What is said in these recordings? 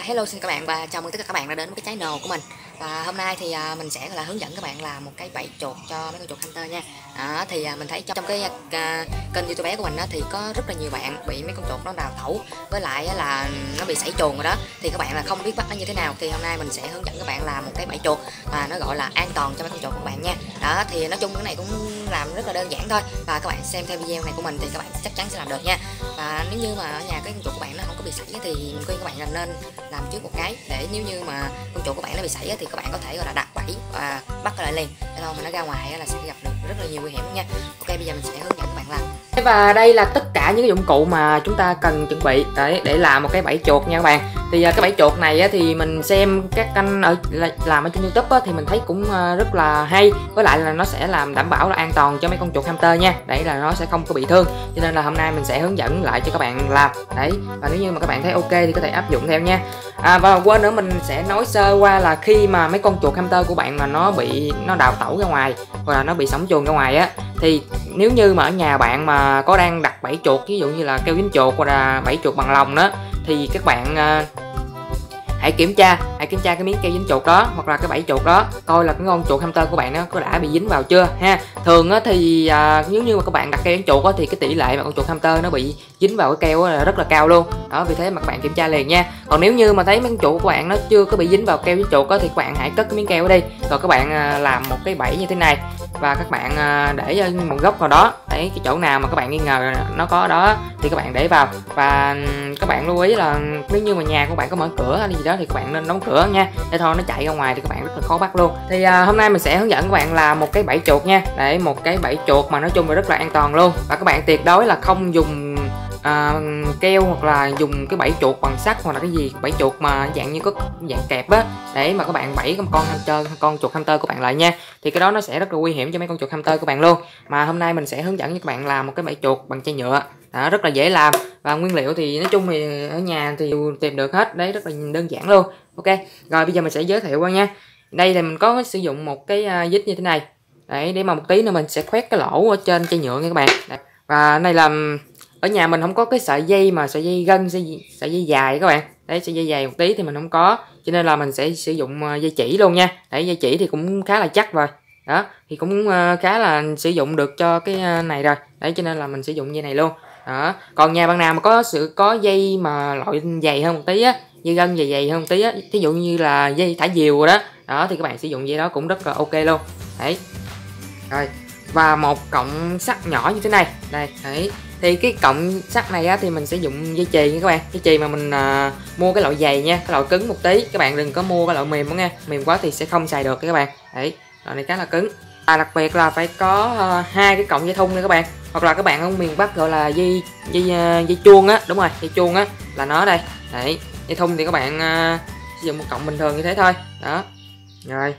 Hello xin các bạn và chào mừng tất cả các bạn đã đến với cái channel của mình. Và hôm nay thì mình sẽ là hướng dẫn các bạn làm một cái bẫy chuột cho mấy con chuột hunter nha. Mình thấy trong cái kênh YouTube của mình thì có rất là nhiều bạn bị mấy con chuột nó đào tẩu, với lại là nó bị sảy chuồng rồi đó. Thì các bạn là không biết bắt nó như thế nào, thì hôm nay mình sẽ hướng dẫn các bạn làm một cái bẫy chuột và nó gọi là an toàn cho mấy con chuột của các bạn nha. Đó thì nói chung cái này cũng làm rất là đơn giản thôi, và các bạn xem theo video này của mình thì các bạn chắc chắn sẽ làm được nha. Và nếu như mà ở nhà cái con chuột của bạn nó không có bị sảy thì mình khuyên các bạn là nên làm trước một cái, để nếu như mà con chuột của bạn nó bị sảy thì các bạn có thể gọi là đặt bẫy và bắt nó lại liền, để thôi mà nó ra ngoài là sẽ gặp được rất là nhiều nguy hiểm nha. Ok, bây giờ mình sẽ hướng dẫn các bạn làm. Và đây là tất cả những cái dụng cụ mà chúng ta cần chuẩn bị để làm một cái bẫy chuột nha các bạn. Thì cái bẫy chuột này thì mình xem các kênh làm ở trên YouTube thì mình thấy cũng rất là hay, với lại là nó sẽ làm đảm bảo là an toàn cho mấy con chuột hamster nha, để là nó sẽ không có bị thương. Cho nên là hôm nay mình sẽ hướng dẫn lại cho các bạn làm đấy, và nếu như mà các bạn thấy ok thì có thể áp dụng theo nha. Và quên nữa, mình sẽ nói sơ qua là khi mà mấy con chuột hamster của bạn mà nó đào tẩu ra ngoài hoặc là nó bị sống chuồng ra ngoài á, thì nếu như mà ở nhà bạn mà có đang đặt bẫy chuột, ví dụ như là keo dính chuột hoặc là bẫy chuột bằng lồng đó, thì các bạn hãy kiểm tra cái miếng keo dính chuột đó hoặc là cái bẫy chuột đó, coi là cái con chuột hamster của bạn nó có đã bị dính vào chưa ha. Thường thì nếu như mà các bạn đặt keo dính chuột thì cái tỷ lệ mà con chuột hamster nó bị dính vào cái keo là rất là cao luôn đó, vì thế mà các bạn kiểm tra liền nha. Còn nếu như mà thấy mấy con chuột của bạn nó chưa có bị dính vào keo dính chuột thì các bạn hãy cất cái miếng keo đi, rồi các bạn làm một cái bẫy như thế này, và các bạn để một góc nào đó, để cái chỗ nào mà các bạn nghi ngờ nó có đó thì các bạn để vào. Và các bạn lưu ý là nếu như mà nhà của bạn có mở cửa hay gì đó thì các bạn nên đóng cửa nha, để thôi nó chạy ra ngoài thì các bạn rất là khó bắt luôn. Thì hôm nay mình sẽ hướng dẫn các bạn làm một cái bẫy chuột nha, để một cái bẫy chuột mà nói chung là rất là an toàn luôn. Và các bạn tuyệt đối là không dùng keo hoặc là dùng cái bẫy chuột bằng sắt hoặc là cái gì bẫy chuột mà dạng như có dạng kẹp á, để mà các bạn bẫy con chuột hamster của bạn lại nha. Thì cái đó nó sẽ rất là nguy hiểm cho mấy con chuột hamster của bạn luôn. Mà hôm nay mình sẽ hướng dẫn cho các bạn làm một cái bẫy chuột bằng chai nhựa đó, rất là dễ làm, và nguyên liệu thì nói chung thì ở nhà thì tìm được hết đấy, rất là đơn giản luôn. Ok, rồi bây giờ mình sẽ giới thiệu qua nha. Đây là mình có sử dụng một cái vít như thế này đấy, để mà một tí nữa mình sẽ khoét cái lỗ ở trên chai nhựa nha các bạn. Đấy. Và đây là ở nhà mình không có cái sợi dây mà sợi dây gân, sợi dây dài các bạn. Đấy, sợi dây dài một tí thì mình không có, cho nên là mình sẽ sử dụng dây chỉ luôn nha. Đấy, dây chỉ thì cũng khá là chắc rồi. Đó, thì cũng khá là sử dụng được cho cái này rồi. Đấy, cho nên là mình sử dụng dây này luôn. Đó, còn nhà bạn nào mà có dây mà loại dày hơn một tí á, dây gân dày hơn một tí á, thí dụ như là dây thả diều rồi đó. Đó thì các bạn sử dụng dây đó cũng rất là ok luôn. Đấy. Rồi, và một cọng sắt nhỏ như thế này. Đây, đấy. Thì cái cọng sắt này thì mình sẽ dùng dây chì nha các bạn. Dây chì mà mình mua cái loại dày nha, cái loại cứng một tí. Các bạn đừng có mua cái loại mềm đó nha. Mềm quá thì sẽ không xài được các bạn. Đấy, loại này khá là cứng. Và đặc biệt là phải có hai cái cọng dây thun nha các bạn. Hoặc là các bạn ở miền Bắc gọi là dây chuông á, đúng rồi, dây chuông á là nó đây. Đấy, dây thun thì các bạn sử dụng một cọng bình thường như thế thôi. Đó. Rồi.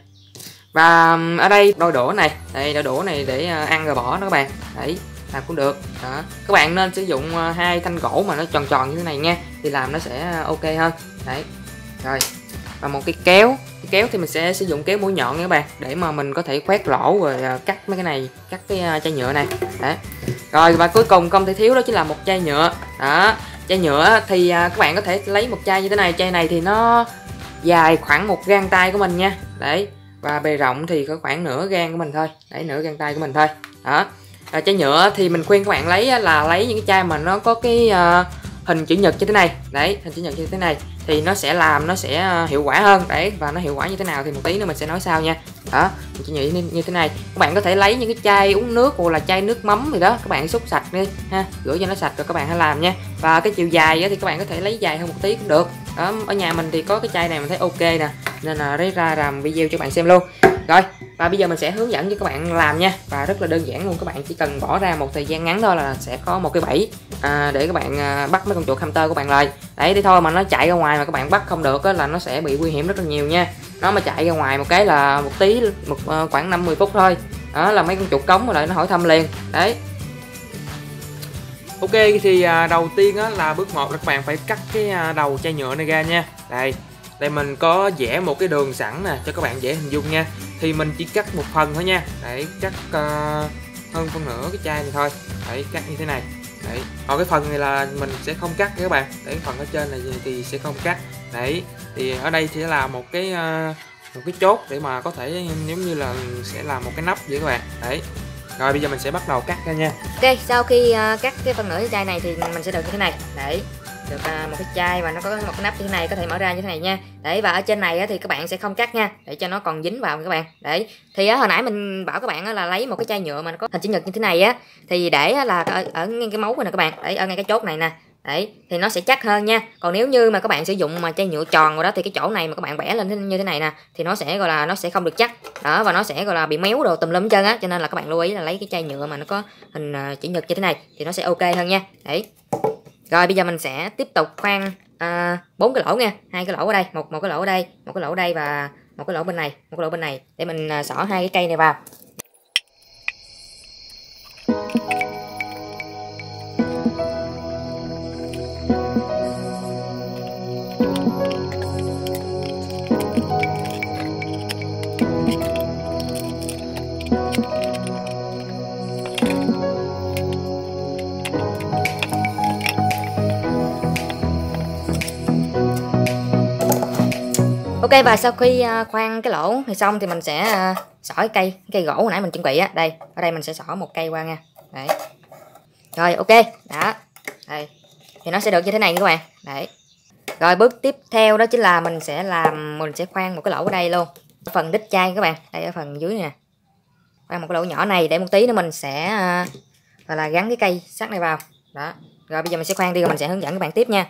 Và ở đây đôi đũa này, đây đôi đũa này để ăn rồi bỏ đó các bạn. Đấy, làm cũng được. Đó. Các bạn nên sử dụng hai thanh gỗ mà nó tròn tròn như thế này nha, thì làm nó sẽ ok hơn. Đấy. Rồi. Và một cái kéo. Cái kéo thì mình sẽ sử dụng kéo mũi nhọn nha các bạn, để mà mình có thể khoét lỗ rồi cắt mấy cái này, cắt cái chai nhựa này. Đấy. Rồi, và cuối cùng không thể thiếu đó chính là một chai nhựa. Đó. Chai nhựa thì các bạn có thể lấy một chai như thế này. Chai này thì nó dài khoảng một gang tay của mình nha. Đấy. Và bề rộng thì có khoảng nửa gang của mình thôi. Đấy, nửa gang tay của mình thôi. Đó. Chai nhựa thì mình khuyên các bạn lấy là lấy những cái chai mà nó có cái hình chữ nhật như thế này. Đấy, hình chữ nhật như thế này thì nó sẽ hiệu quả hơn. Đấy, và nó hiệu quả như thế nào thì một tí nữa mình sẽ nói sau nha. Đó, chữ nhật như thế này. Các bạn có thể lấy những cái chai uống nước hoặc là chai nước mắm gì đó, các bạn xúc sạch đi ha, rửa cho nó sạch rồi các bạn hãy làm nha. Và cái chiều dài thì các bạn có thể lấy dài hơn một tí cũng được. Đó, ở nhà mình thì có cái chai này mình thấy ok nè, nên là lấy ra làm video cho bạn xem luôn. Rồi, và bây giờ mình sẽ hướng dẫn cho các bạn làm nha. Và rất là đơn giản luôn, các bạn chỉ cần bỏ ra một thời gian ngắn thôi là sẽ có một cái bẫy để các bạn bắt mấy con chuột hamster của bạn lại. Đấy, thế thôi mà nó chạy ra ngoài mà các bạn bắt không được là nó sẽ bị nguy hiểm rất là nhiều nha. Nó mà chạy ra ngoài một cái là khoảng 5-10 phút thôi. Đó là mấy con chuột cống lại nó hỏi thăm liền. Đấy. Ok, thì đầu tiên là bước 1 là các bạn phải cắt cái đầu chai nhựa này ra nha. Đây mình có vẽ một cái đường sẵn nè cho các bạn dễ hình dung nha. Thì mình chỉ cắt một phần thôi nha. Đấy, cắt hơn phân nửa cái chai này thôi. Đấy, cắt như thế này. Đấy, còn cái phần này là mình sẽ không cắt nha các bạn. Để phần ở trên này thì sẽ không cắt. Đấy, thì ở đây sẽ là một cái chốt để mà có thể giống như là sẽ làm một cái nắp vậy các bạn. Đấy. Rồi bây giờ mình sẽ bắt đầu cắt ra nha. Ok, sau khi cắt cái phần nửa cái chai này thì mình sẽ được như thế này. Đấy, được một cái chai mà nó có một cái nắp như thế này, có thể mở ra như thế này nha. Đấy, và ở trên này thì các bạn sẽ không cắt nha, để cho nó còn dính vào các bạn. Đấy, thì hồi nãy mình bảo các bạn là lấy một cái chai nhựa mà nó có hình chữ nhật như thế này á, thì để là ở ngay cái mấu này nè các bạn. Đấy, ở ngay cái chốt này nè. Đấy, thì nó sẽ chắc hơn nha. Còn nếu như mà các bạn sử dụng mà chai nhựa tròn rồi đó, thì cái chỗ này mà các bạn vẽ lên như thế này nè, thì nó sẽ gọi là nó sẽ không được chắc đó, và nó sẽ gọi là bị méo đồ tùm lum hết trơn á. Cho nên là các bạn lưu ý là lấy cái chai nhựa mà nó có hình chữ nhật như thế này thì nó sẽ ok hơn nha. Đấy, rồi bây giờ mình sẽ tiếp tục khoan 4 cái lỗ nha, 2 cái lỗ ở đây, một cái lỗ ở đây, một cái lỗ ở đây và một cái lỗ bên này, một cái lỗ bên này, để mình xỏ 2 cái cây này vào. Ok, và sau khi khoan cái lỗ thì xong thì mình sẽ xỏ cái cây gỗ hồi nãy mình chuẩn bị á. Đây, ở đây mình sẽ xỏ một cây qua nha. Đấy. Rồi ok, đó. Đây. Thì nó sẽ được như thế này các bạn. Đấy. Rồi bước tiếp theo đó chính là mình sẽ khoan một cái lỗ ở đây luôn. Ở phần đít chai các bạn. Đây ở phần dưới nè. Khoan một cái lỗ nhỏ này để một tí nữa mình sẽ gọi là gắn cái cây sắt này vào. Đó. Rồi bây giờ mình sẽ khoan đi rồi mình sẽ hướng dẫn các bạn tiếp nha.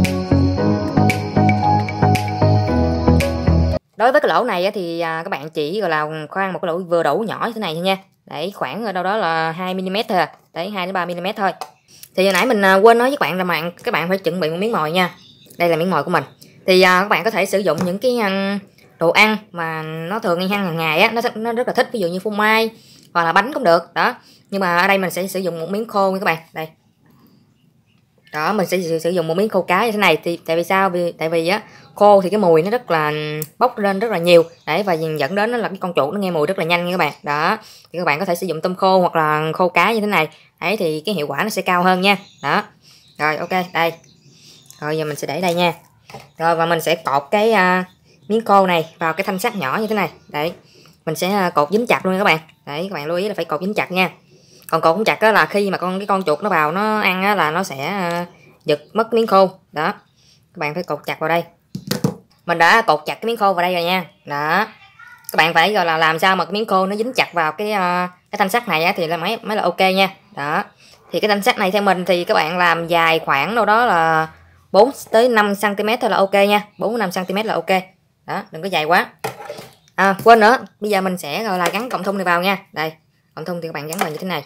Đối với cái lỗ này thì các bạn chỉ gọi là khoan một cái lỗ vừa đủ nhỏ như thế này thôi nha. Đấy, khoảng ở đâu đó là 2 mm thôi à. Đấy, 2 đến 3 mm thôi. Thì hồi nãy mình quên nói với các bạn là các bạn phải chuẩn bị một miếng mồi nha. Đây là miếng mồi của mình. Thì các bạn có thể sử dụng những cái đồ ăn mà nó thường ăn hàng ngày á, nó rất là thích, ví dụ như phô mai hoặc là bánh cũng được đó. Nhưng mà ở đây mình sẽ sử dụng một miếng khô nha các bạn. Đây. Đó, mình sẽ sử dụng một miếng khô cá như thế này thì tại vì sao? Tại vì á khô thì cái mùi nó rất là bốc lên rất là nhiều. Đấy, và dẫn đến nó là cái con chuột nó nghe mùi rất là nhanh nha các bạn. Đó. Thì các bạn có thể sử dụng tôm khô hoặc là khô cá như thế này. Đấy thì cái hiệu quả nó sẽ cao hơn nha. Đó. Rồi ok, đây. Rồi giờ mình sẽ để đây nha. Rồi và mình sẽ cột cái miếng khô này vào cái thanh sắt nhỏ như thế này. Đấy. Mình sẽ cột dính chặt luôn nha các bạn. Đấy, các bạn lưu ý là phải cột dính chặt nha. Còn cột không chặt đó là khi mà cái con chuột nó vào nó ăn á, là nó sẽ giật mất miếng khô. Đó. Các bạn phải cột chặt vào đây. Mình đã cột chặt cái miếng khô vào đây rồi nha. Đó. Các bạn phải gọi là làm sao mà cái miếng khô nó dính chặt vào cái thanh sắt này á, thì là mới là ok nha. Đó. Thì cái thanh sắt này theo mình thì các bạn làm dài khoảng đâu đó là 4 tới 5 cm thôi là ok nha. 4 5 cm là ok. Đó, đừng có dài quá. Quên nữa, bây giờ mình sẽ gọi là gắn cọng thun này vào nha. Đây, cọng thun thì các bạn gắn vào như thế này.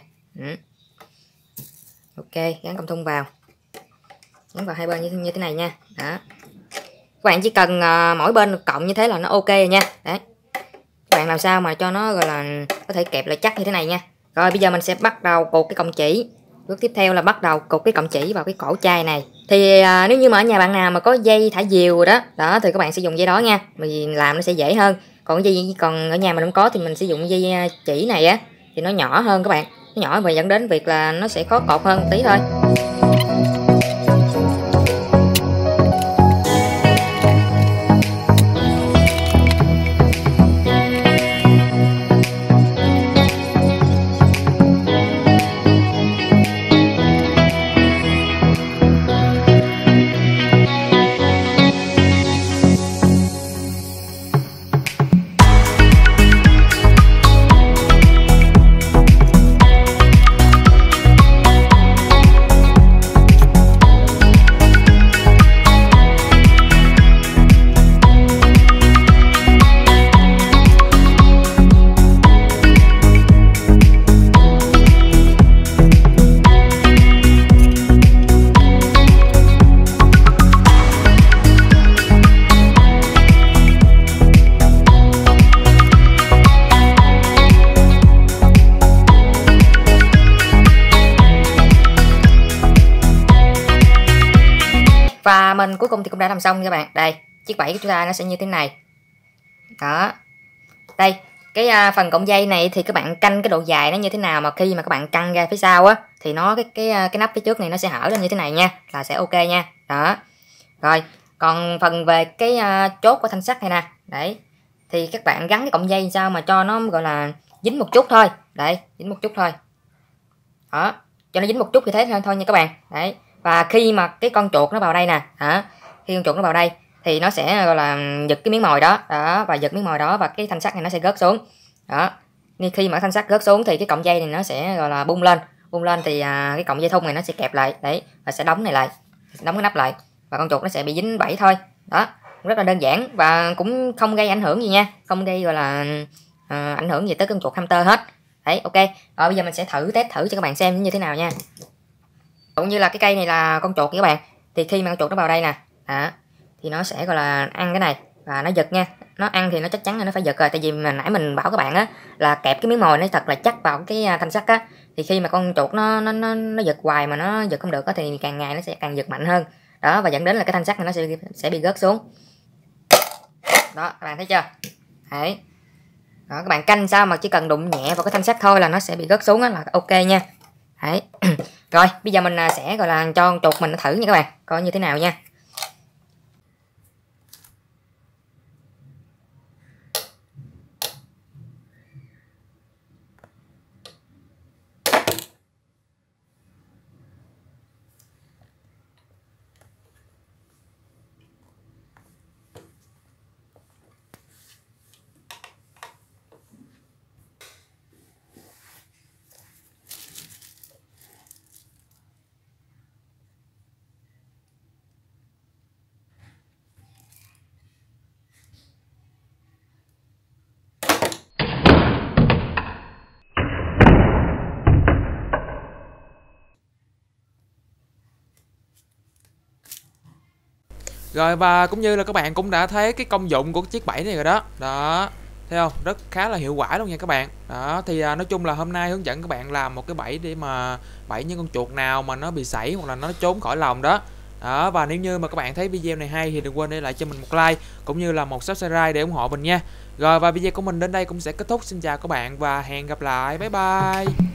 Ok, gắn cọng thun vào. Gắn vào hai bên như thế này nha. Đó. Các bạn chỉ cần mỗi bên cộng như thế là nó ok rồi nha. Đấy. Các bạn làm sao mà cho nó gọi là có thể kẹp lại chắc như thế này nha. Rồi bây giờ mình sẽ bắt đầu cột cái cọng chỉ. Bước tiếp theo là bắt đầu cột cái cọng chỉ vào cái cổ chai này. Thì nếu như mà ở nhà bạn nào mà có dây thả diều rồi đó thì các bạn sử dụng dây đó nha. Vì làm nó sẽ dễ hơn. Còn ở nhà mình không có thì mình sử dụng dây chỉ này á thì nó nhỏ hơn các bạn. Nó nhỏ và dẫn đến việc là nó sẽ khó cột hơn một tí thôi. Và mình cuối cùng thì cũng đã làm xong các bạn. Đây, chiếc bẫy của chúng ta nó sẽ như thế này. Đó. Đây, cái phần cọng dây này thì các bạn canh cái độ dài nó như thế nào, mà khi mà các bạn căng ra phía sau á thì nó cái nắp phía trước này nó sẽ hở lên như thế này nha, là sẽ ok nha. Đó. Rồi, Còn phần về cái chốt của thanh sắt này nè, đấy, thì các bạn gắn cái cọng dây sao mà cho nó gọi là dính một chút thôi, đấy, dính một chút thôi, đó, cho nó dính một chút như thế thôi nha các bạn. Đấy, và khi mà cái con chuột nó vào đây nè, khi con chuột nó vào đây thì nó sẽ gọi là giật cái miếng mồi đó, và giật miếng mồi đó và cái thanh sắt này nó sẽ rớt xuống. Đó, nên khi mà thanh sắt rớt xuống thì cái cọng dây này nó sẽ gọi là bung lên thì cái cọng dây thun này nó sẽ kẹp lại, đấy, và sẽ đóng này lại, đóng cái nắp lại, và con chuột nó sẽ bị dính bẫy thôi. Đó, rất là đơn giản và cũng không gây ảnh hưởng gì nha, không gây gọi là ảnh hưởng gì tới con chuột hamster hết. Đấy, ok. Rồi bây giờ mình sẽ test thử cho các bạn xem như thế nào nha. Cũng như là cái cây này là con chuột các bạn, thì khi mà con chuột nó vào đây nè, thì nó sẽ gọi là ăn cái này và nó giật nha. Nó ăn thì nó chắc chắn là nó phải giật rồi, tại vì mà nãy mình bảo các bạn á là kẹp cái miếng mồi nó thật là chắc vào cái thanh sắt á, thì khi mà con chuột nó giật hoài mà nó giật không được á thì càng ngày nó sẽ càng giật mạnh hơn. Đó, và dẫn đến là cái thanh sắt này nó sẽ bị rớt xuống. Đó, các bạn thấy chưa? Đấy. Đó, các bạn canh sao mà chỉ cần đụng nhẹ vào cái thanh sắt thôi là nó sẽ bị rớt xuống là ok nha. Đấy. Rồi bây giờ mình sẽ gọi là cho con chuột mình thử nha các bạn, coi như thế nào nha. Rồi và cũng như là các bạn cũng đã thấy cái công dụng của chiếc bẫy này rồi đó. Đó, thấy không? Rất khá là hiệu quả luôn nha các bạn. Đó, thì nói chung là hôm nay hướng dẫn các bạn làm một cái bẫy để mà bẫy những con chuột nào mà nó bị sảy hoặc là nó trốn khỏi lồng đó. Đó, và nếu như mà các bạn thấy video này hay thì đừng quên để lại cho mình một like cũng như là một subscribe để ủng hộ mình nha. Rồi và video của mình đến đây cũng sẽ kết thúc. Xin chào các bạn và hẹn gặp lại. Bye bye.